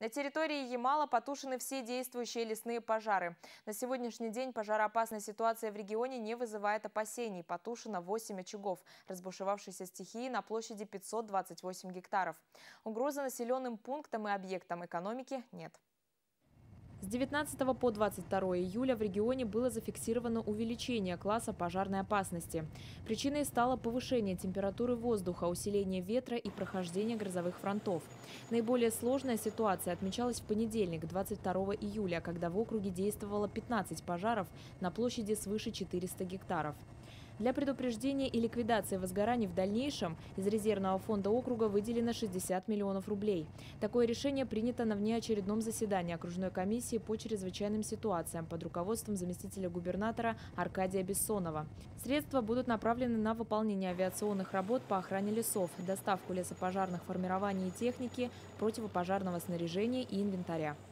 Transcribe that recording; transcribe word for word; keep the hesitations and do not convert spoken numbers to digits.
На территории Ямала потушены все действующие лесные пожары. На сегодняшний день пожароопасная ситуация в регионе не вызывает опасений. Потушено восемь очагов разбушевавшейся стихии на площади пятьсот двадцать восемь гектаров. Угрозы населенным пунктам и объектам экономики нет. С девятнадцатого по двадцать второе июля в регионе было зафиксировано увеличение класса пожарной опасности. Причиной стало повышение температуры воздуха, усиление ветра и прохождение грозовых фронтов. Наиболее сложная ситуация отмечалась в понедельник, двадцать второго июля, когда в округе действовало пятнадцать пожаров на площади свыше четырёхсот гектаров. Для предупреждения и ликвидации возгораний в дальнейшем из резервного фонда округа выделено шестьдесят миллионов рублей. Такое решение принято на внеочередном заседании окружной комиссии по чрезвычайным ситуациям под руководством заместителя губернатора Аркадия Бессонова. Средства будут направлены на выполнение авиационных работ по охране лесов, доставку лесопожарных формирований и техники, противопожарного снаряжения и инвентаря.